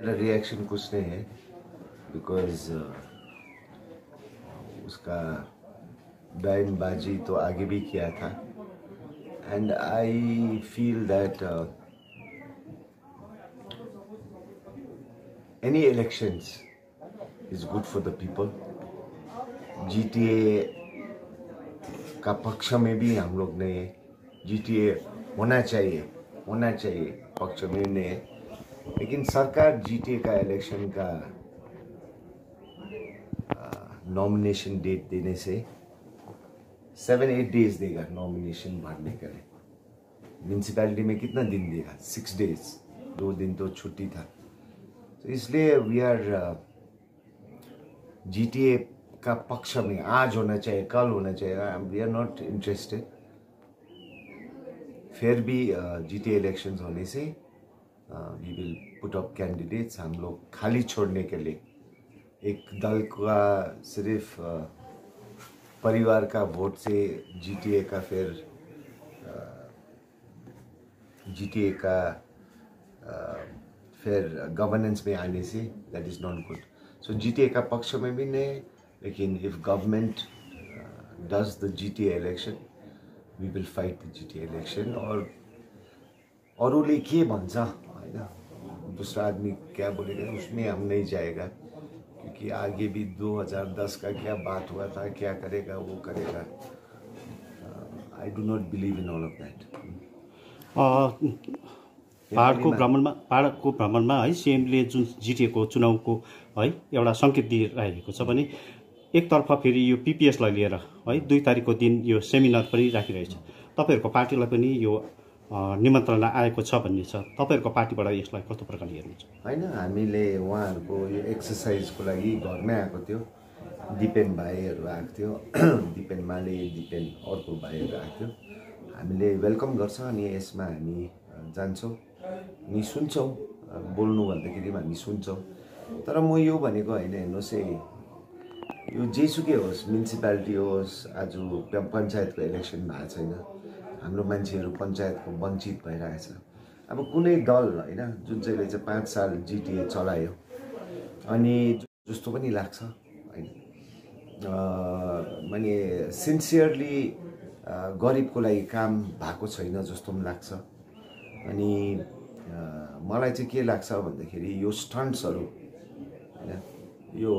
Reaction कुछ नहीं है बिकॉज उसका बयानबाजी तो आगे भी किया था and I feel that any elections is good for the people. GTA का पक्ष में भी हम लोग नहीं है, जीटीए होना चाहिए पक्ष में नहीं है, लेकिन सरकार जीटीए का इलेक्शन का नॉमिनेशन डेट देने से 7-8 डेज देगा नॉमिनेशन भरने के लिए। म्यूनसिपैलिटी में कितना दिन देगा? 6 डेज, 2 दिन तो छुट्टी था। तो इसलिए वी आर जीटीए का पक्ष में आज होना चाहिए, कल होना चाहिए, वी आर नॉट इंटरेस्टेड। फिर भी जीटीए इलेक्शंस होने से we will put up candidates. हम लोग खाली छोड़ने के लिए एक दल का सिर्फ परिवार का वोट से जीटीए का फिर गवर्नेंस में आने से that is not good. So GTA का पक्ष में भी नहीं, लेकिन if government does the GTA election we will fight the GTA election. और अरूले के भन्छ हैन, दूसरा आदमी क्या बोलेगा उसमें हम नहीं जाएगा, क्योंकि आगे भी 2010 का क्या बात हुआ था, क्या करेगा वो करेगा। I do not believe in all of that. पहाडको भ्रमणमा है सीएमले जुन जिटिएको चुनावको है एउटा सङ्केत दिइरहेको छ भने एकतर्फ फेरि यो पिपिएसलाई लिएर है 2 तारिकको दिन यो सेमिनार पनि राखिरहेछ। तपाईँहरूको पार्टीलाई पनि यो निमन्त्रणा आएको छ भन्ने छ, तपाईँहरूको पार्टीबाट यसलाई कस्तो प्रकारले हेर्नुहुन्छ? होइन, हामीले उहाँहरूको यो एक्सर्साइजको लागि घरमै आएको थियो, दिपेन भाइहरू आएको थियो, दिपेन माले, दिपेन अर्को भाइहरू आएको थियो। हामीले वेलकम गर्छ अनि यसमा हामी जान्छौँ अनि सुन्छौँ, बोल्नु भन्दाखेरि हामी सुन्छौँ। तर म यो भनेको होइन, हेर्नुहोस् है, यो जेसुकै होस्, म्युनिसिपालिटी होस्, आज पञ्चायतको इलेक्सन भएको छैन, हाम्रो मान्छेहरू पञ्चायतको वञ्चित भइरहेछ। अब कुनै दल होइन जुन चाहिँले चाहिँ 5 साल जिटिए चलायो अनि जस्तो पनि लाग्छ होइन, माने सिन्सियरली गरिबको लागि काम भएको छैन जस्तो पनि लाग्छ। अनि मलाई चाहिँ के लाग्छ भन्दाखेरि यो स्टन्ट्सहरू होइन, यो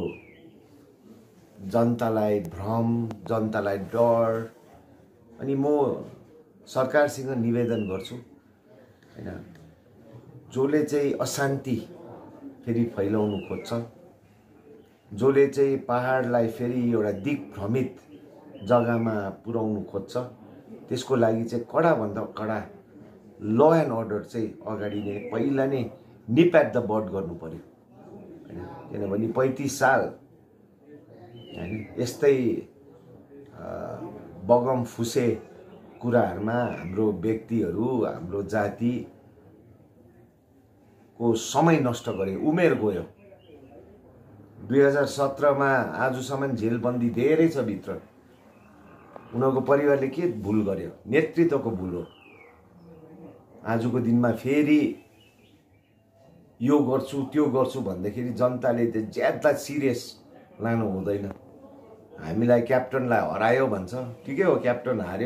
जनतालाई भ्रम, जनतालाई डर। अनि म सरकारसँग निवेदन गर्छु हैन, जसले चाहिँ अशान्ति फेरि फैलाउनु खोज्छ, जसले चाहिँ पहाडलाई फेरि एउटा दिग्भ्रमित जग्गामा पुर्याउनु खोज्छ, त्यसको लागि चाहिँ कडाभन्दा कडा ल एन्ड अर्डर चाहिँ अगाडि नै पहिला नै निप एट द बड गर्नु पर्यो हैन। किनभने 35 साल हैन यस्तै बगम फुसे कुराहरुमा हाम्रो व्यक्तिहरू, हाम्रो जातिको समय नष्ट गरे, उमेर गयो। 2017 मा आजसम्म जेलबन्दी धेरै छ भित्र। उनीहरूको परिवारले के भुल गर्यो? नेतृत्वको भुल हो। आजको दिनमा फेरि यो गर्छु त्यो गर्छु भन्दाखेरि जनताले त ज्यादा सिरियस लानु हुँदैन। हामीलाई क्याप्टनलाई हरायो भन्छ, ठिकै हो, क्याप्टन हार्यो,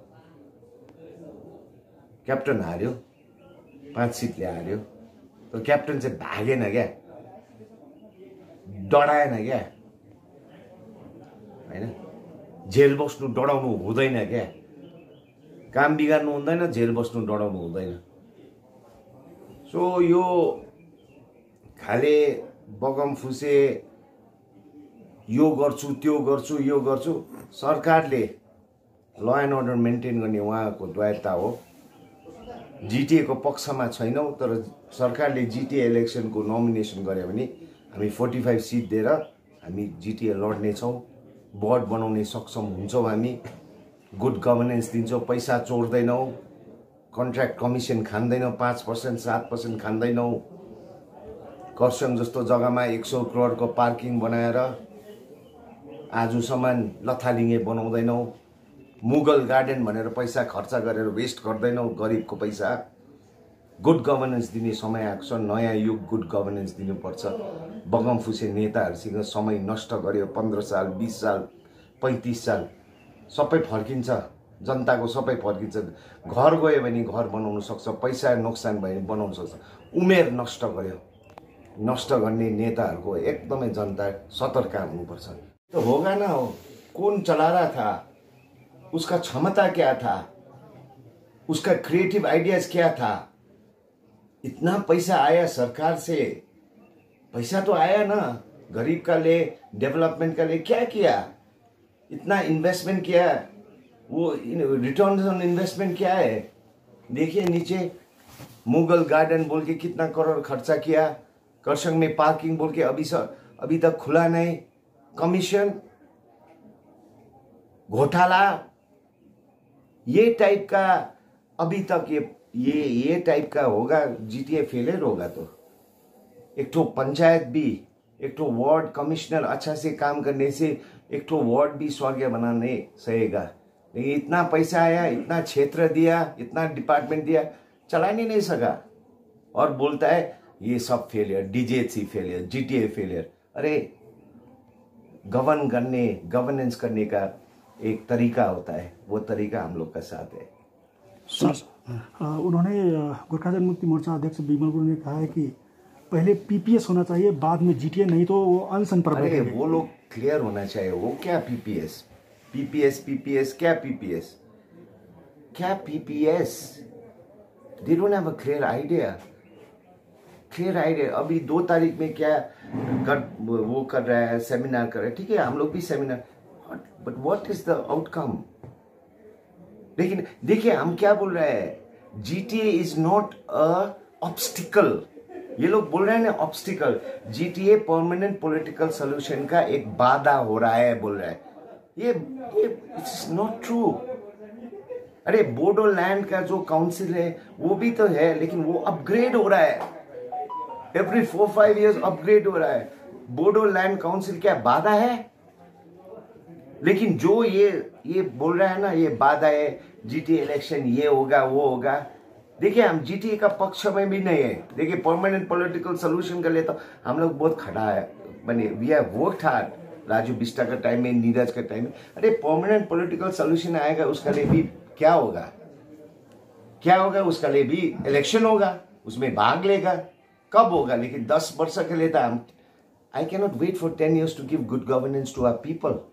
क्याप्टन हार्यो, 5 सिटले हार्यो, तर क्याप्टन चाहिँ भागेन क्या, डराएन क्या हैन। जेल बस्नु डराउनु हुँदैन क्या, काम बिगार्नु हुँदैन, जेल बस्नु डराउनु हुँदैन। सो यो खाले बगम फुसे यो गर्छु त्यो गर्छु यो गर्छु, सरकारले ल एन्ड अर्डर मेन्टेन गर्ने उहाँको दायित्व हो। जिटिए को पक्षमा छैनौं, तर सरकारले जिटिए इलेक्सनको नोमिनेसन गर्यो भने हामी 45 सिट दिएर हामी जिटिए लड्ने छौं, बोर्ड बनाउने सक्षम हुन्छौं, हामी गुड गभर्नेन्स दिन्छौं, पैसा चोर्दैनौं, कन्ट्र्याक्ट कमिसन खाँदैनौं, 5% 7% खाँदैनौं, कर्सियङ जस्तो जग्गामा 100 करोडको पार्किङ बनाएर आजसम्म लथालिङ्गे बनाउँदैनौं, मुगल गार्डन भनेर पैसा खर्च गरेर वेस्ट गर्दैनौं गरिबको पैसा, गुड गभर्नेन्स दिने समय आएको छ। नयाँ युग गुड गभर्नेन्स दिनुपर्छ। बगमफुसे नेताहरूसँग समय नष्ट गर्यो 15 साल 20 साल 35 साल सबै फर्किन्छ, जनताको सबै फर्किन्छ। घर गयो भने घर बनाउन सक्छ, पैसा नोक्सान भयो भने बनाउन सक्छ। उमेर नष्ट गर्यो, नष्ट गर्ने नेताहरूको एकदमै जनता सतर्क हुनुपर्छ। तो होगा ना हो, कौन चला रहा था, उसका क्षमता क्या था, उसका क्रिएटिव आइडियाज क्या था। इतना पैसा आया सरकार से, पैसा तो आया ना, गरीब का लिए डेवलपमेंट का लिए क्या किया, इतना इन्वेस्टमेंट किया, वो रिटर्न ऑन इन्वेस्टमेंट क्या है। देखिए नीचे मुगल गार्डन बोल के कितना करोड़ खर्चा किया, करसंग में पार्किंग बोल के अभी तक खुला नहीं, कमीशन घोटाला, ये टाइप का अभी तक ये टाइप का होगा। जीटीए फेलियर होगा तो एक तो पंचायत भी, एक तो वार्ड कमिश्नर अच्छा से काम करने से एक तो वार्ड भी स्वर्ग बनाने सहेगा। लेकिन इतना पैसा आया, इतना क्षेत्र दिया, इतना डिपार्टमेंट दिया, चला नहीं सका और बोलता है ये सब failure, DJC failure, GTA failure. अरे गवर्नेंस करने का एक तरीका होता है, वो तरीका हम लोग का साथ है। उन्होंने गोरखा जनमुक्ति मोर्चा अध्यक्ष बिमल गुरुङ ने कहा है कि पहले पीपीएस होना चाहिए, बाद में जीटीए, नहीं तो वो अनशन पर बैठेंगे। वो लोग क्लियर होना चाहिए। वो क्या पीपीएस क्या PPS they don't have a clear idea. अभी 2 तारीख में क्या वो कर रहा है, सेमिनार कर रहा है, ठीक है, हम लोग भी seminar, but what is the outcome. लेकिन देखिए हम क्या बोल रहे हैं, GTA is not a obstacle. ये लोग बोल रहे हैं ना obstacle, GTA permanent political solution का एक बाधा हो रहा है बोल रहा है। ये इट्स नॉट ट्रू। अरे बोडोलैंड का जो काउंसिल है वो भी तो है, लेकिन वो अपग्रेड हो रहा है, एवरी 4-5 years अपग्रेड हो रहा है। बोडोलैंड काउंसिल क्या बाधा है? लेकिन जो ये बोल रहा है ना ये बाधा है, जीटीए इलेक्शन ये होगा वो होगा। देखिए हम जीटीए का पक्ष में भी नहीं है। देखिए परमानेंट पॉलिटिकल सॉल्यूशन के लिए तो हम लोग बहुत खड़ा है, बने we have worked hard, Raju Bista का टाइम में, नीरज का टाइम में। अरे परमानेंट पॉलिटिकल सॉल्यूशन आएगा, उसके लिए भी क्या होगा, उसके लिए भी इलेक्शन होगा, उसमें भाग लेगा। कब होगा? लेकिन 10 वर्ष के लिए तो हम I cannot wait for 10 years to give good governance to our people.